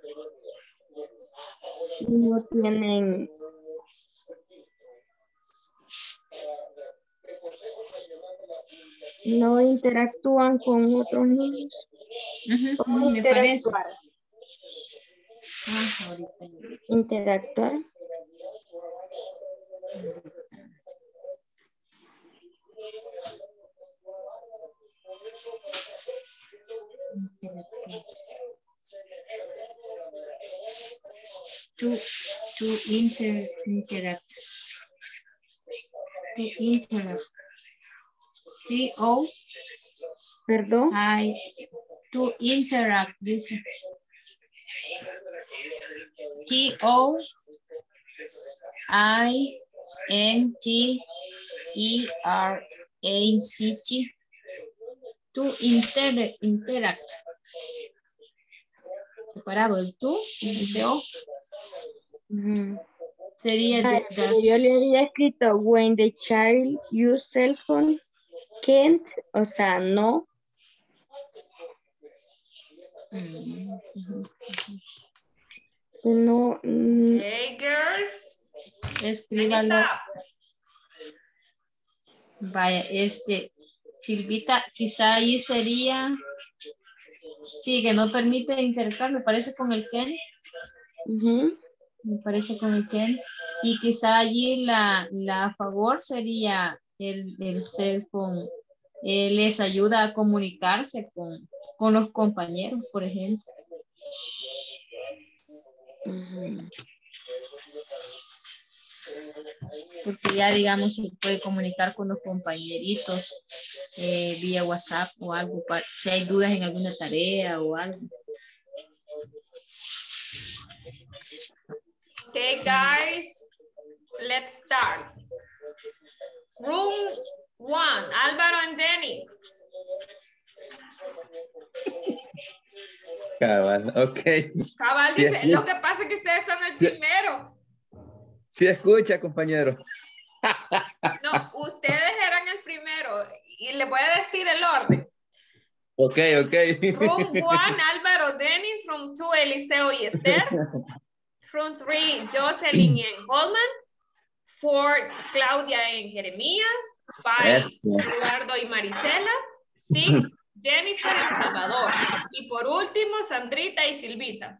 y no tienen no interactúan con otros niños. Uh-huh, ¿Cómo me parece. interactuar? Ah, ahorita. Interactuar. To, to inter, interact. To interact. T O. Perdón. I, to interact. Dice. T O. I N T E R A C T. To inter, interact. Separado el tú y el T O. Uh-huh. Sería Ah, de, pero yo le había escrito when the child use cell phone can't, o sea, no. Mm, uh-huh. No. Mm, Hey, girls. Escríbalo. Vaya, este, Silvita, quizá ahí sería, sí, que no permite intercambio, me parece con el Ken. uh-huh. Me parece con el Ken. Y quizá allí la, la a favor sería el, el cell phone. Eh, les ayuda a comunicarse con, con los compañeros, por ejemplo. Uh-huh. Porque ya, digamos, se puede comunicar con los compañeritos eh, vía WhatsApp o algo, para, si hay dudas en alguna tarea o algo. Okay, guys, let's start. Room one, Álvaro and Dennis. Cabal, ok. Cabal Sí dice, escucha. lo que pasa es que ustedes son el Sí. primero. Sí escucha, compañero. No, ustedes eran el primero. Y les voy a decir el orden. Ok, ok. Room one, Álvaro, Dennis. Room two, Eliseo y Esther. Room three, Jocelyn y Holman. Four, Claudia y Jeremías. Five, Excellent. Eduardo y Marisela. Six, Jennifer y Salvador. Y por último, Sandrita y Silvita.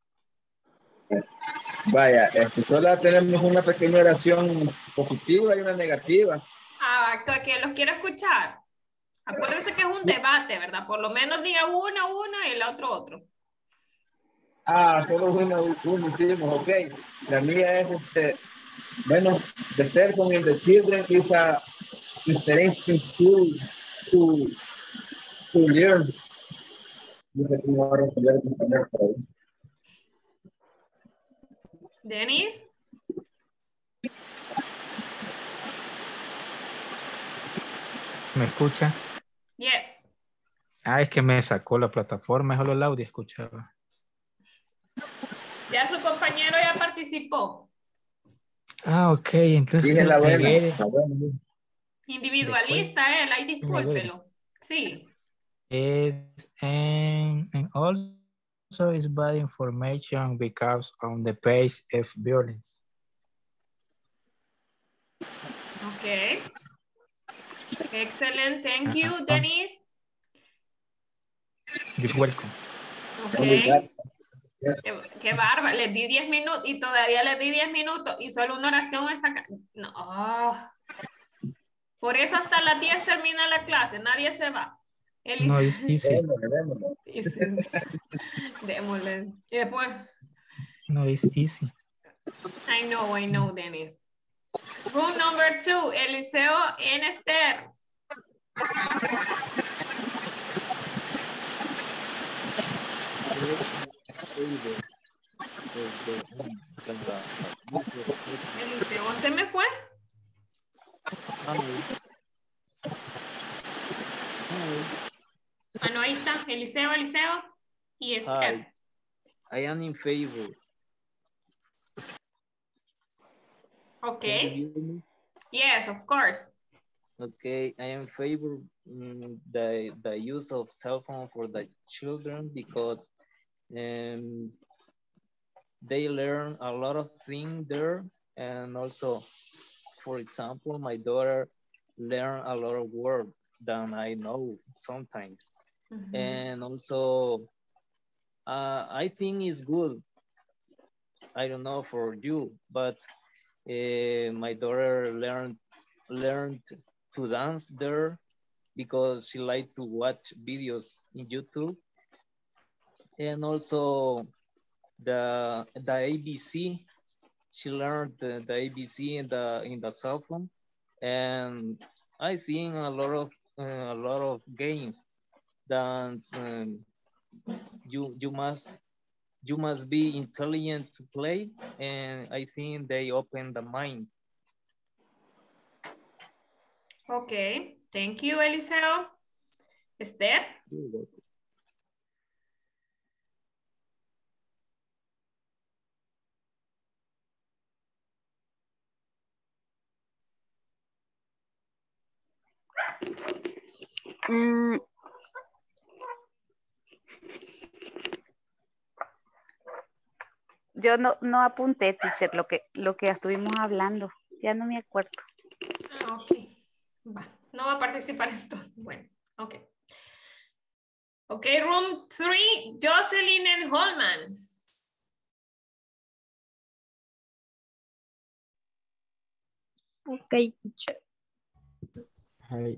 Vaya, este, solo tenemos una pequeña oración positiva y una negativa. Ah, que- que los quiero escuchar. Acuérdense que es un debate, ¿verdad? Por lo menos diga una, una y el otro, otro. Ah, solo una, una hicimos, ok. La mía es, este, bueno, the second in the children is a interesting tool to, to learn. No sé cómo va a responder el compañero por ahí. Dennis. ¿Me escucha? Yes. Ah, es que me sacó la plataforma, solo el audio escuchaba. Ya su compañero ya participó. Ah, ok, entonces Dije la buena, negué. la buena. Individualista él, ahí discúlpelo. Sí. Is and, and also is bad information because on the page of violence. Ok. Excellent. Thank you, Uh-huh. Dennis. You're welcome. Ok. Qué, qué bárbaro. Les di diez minutos y todavía les di diez minutos y solo una oración es acá. No. Ah. Por eso hasta las diez termina la clase. Nadie se va. Elis No, es easy. Démosle, démosle. Easy. Démosle. Y después. No, it's easy. I know, I know, Dennis. Room number two, Eliseo and Esther. Eliseo, ¿se me fue? Ah, no, ahí está. Eliseo, Eliseo y Esther. Hi. I am in favor. Okay. Can you hear me? Yes, of course. Okay, I am in favor um, the the use of cell phone for the children because um, they learn a lot of things there, and also, for example, my daughter learn a lot of words than I know sometimes, mm-hmm. And also, uh, I think it's good. I don't know for you, but uh, my daughter learned learned to dance there because she liked to watch videos in YouTube, and also the the A B C. She learned the, the A B C in the in the cell phone, and I think a lot of uh, a lot of games that um, you you must you must be intelligent to play, and I think they open the mind. Okay, thank you, Eliseo. Esther? Mm. Yo no, no apunté, teacher, lo que, lo que estuvimos hablando. Ya no me acuerdo. Ah, ok. Va. No va a participar entonces. Bueno, ok. Ok, room three, Jocelyn and Holman. Ok, teacher. Hi.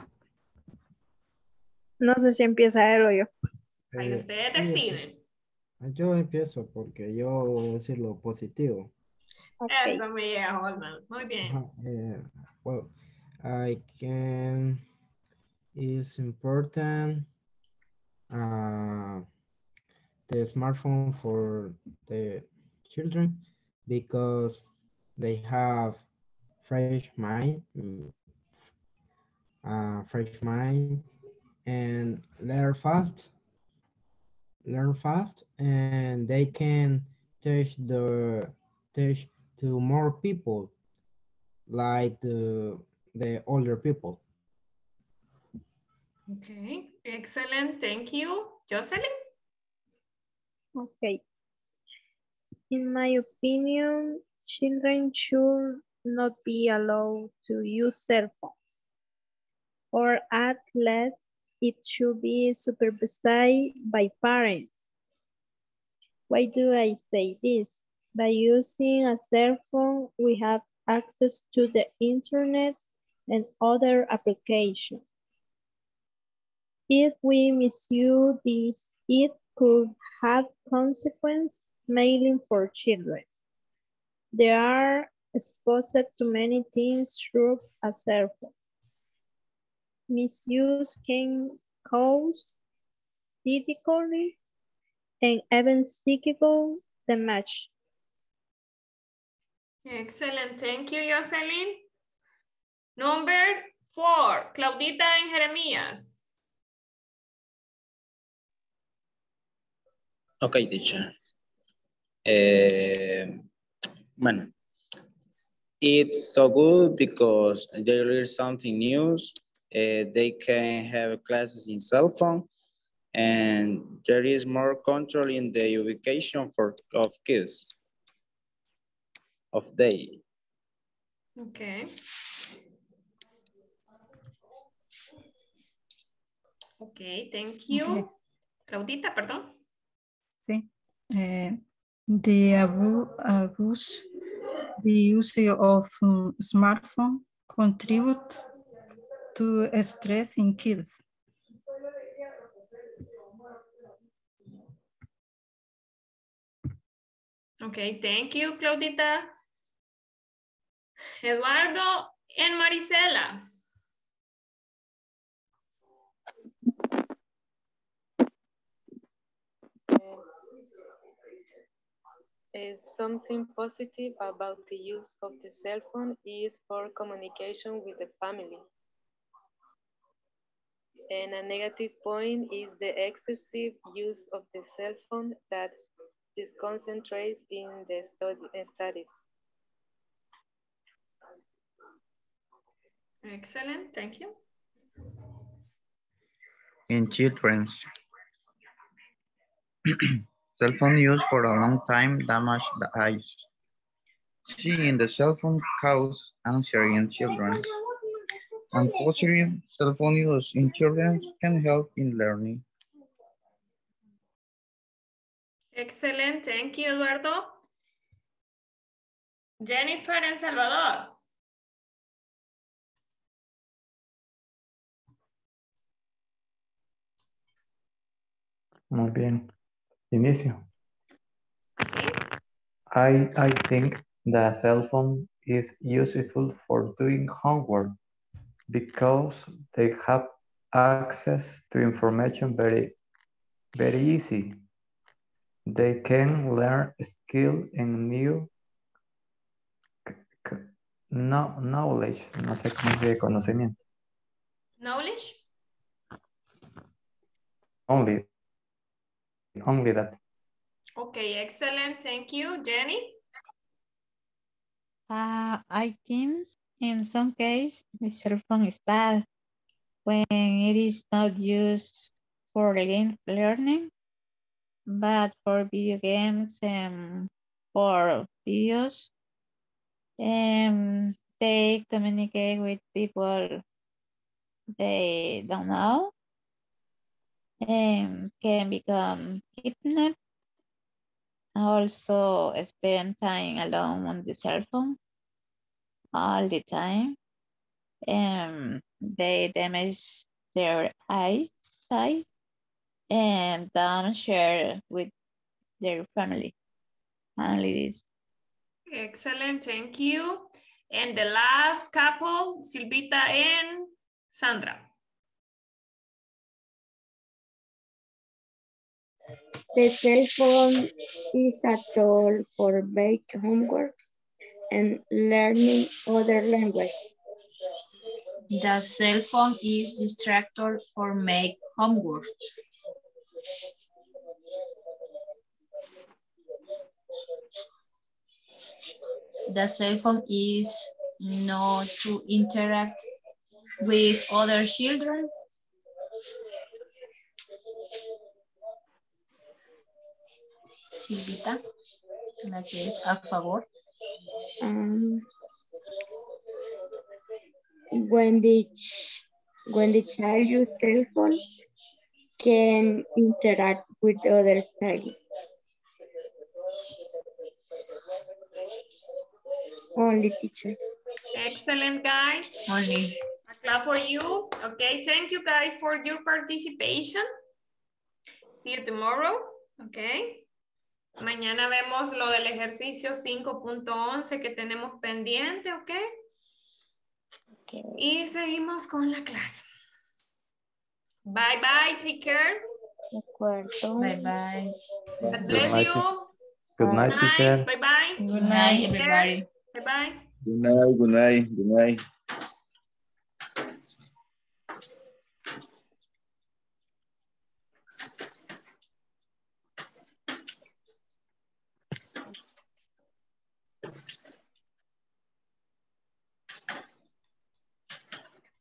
No sé si empieza él o yo. Ahí Eh, ustedes sí, deciden. Yo empiezo porque yo voy a decir lo positivo. Okay. Eso me llega, Holman. Muy bien. Uh, well, I can, it's important, uh, the smartphone for the children because they have fresh mind, mm, uh, fresh mind and learn fast, learn fast, and they can teach the teach to more people like the the older people. Okay, excellent. Thank you. Jocelyn? Okay. In my opinion, children should not be allowed to use cell phones, or at least it should be supervised by parents. Why do I say this? By using a cell phone, we have access to the internet and other applications. If we misuse this, it could have consequences, mainly for children. They are exposed to many things through a cell phone. Misuse can cause physical and even psychical damage. Excellent. Thank you, Jocelyn. Number four, Claudita and Jeremías. Okay, teacher. Eh, bueno, it's so good because there is something new. Uh, they can have classes in cell phone, and there is more control in the ubication for of kids of day. Okay. Okay, thank you. Okay. Claudita, perdón. Sí. Eh, the abu abuse, the use of um, smartphone contribute to stress in kids. Okay, thank you, Claudita. Eduardo and Marisela. Is something positive about the use of the cell phone is for communication with the family. And a negative point is the excessive use of the cell phone that disconcentrates in the studies. Excellent, thank you. In children's cell phone use for a long time damage the eyes. Seeing the cell phone causes anxiety in children. And positive cell phone use in children can help in learning. Excellent, thank you, Eduardo. Jennifer en Salvador. Muy bien. Inicio. I, I think the cell phone is useful for doing homework because they have access to information very, very easy. They can learn skill and new no, knowledge. No sé cómo se dice conocimiento. Knowledge? Only, only that. Okay, excellent. Thank you. Jenny? Uh, I think in some cases the cell phone is bad when it is not used for learning, but for video games and for videos. And they communicate with people they don't know and can become kidnapped. Also spend time alone on the cell phone all the time. And they damage their eyesight and don't share with their family. Only this. Excellent, thank you. And the last couple, Silvita and Sandra. The cell phone is a tool for making homework and learning other language. The cell phone is distractor for make homework. The cell phone is not to interact with other children. Silvita, la que es a favor. Um, when the ch- when the child uses cell phone, can interact with other child. Only teacher. Excellent, guys. Only. A clap for you. Okay, thank you guys for your participation. See you tomorrow. Okay. Mañana vemos lo del ejercicio cinco punto once que tenemos pendiente, ¿ok? Okay. Y seguimos con la clase. Bye, bye. Take care. De acuerdo. Bye, bye. God bless night, you. Good night, teacher. Bye, bye. Good night, everybody. Bye, bye. Good night, good night, good night.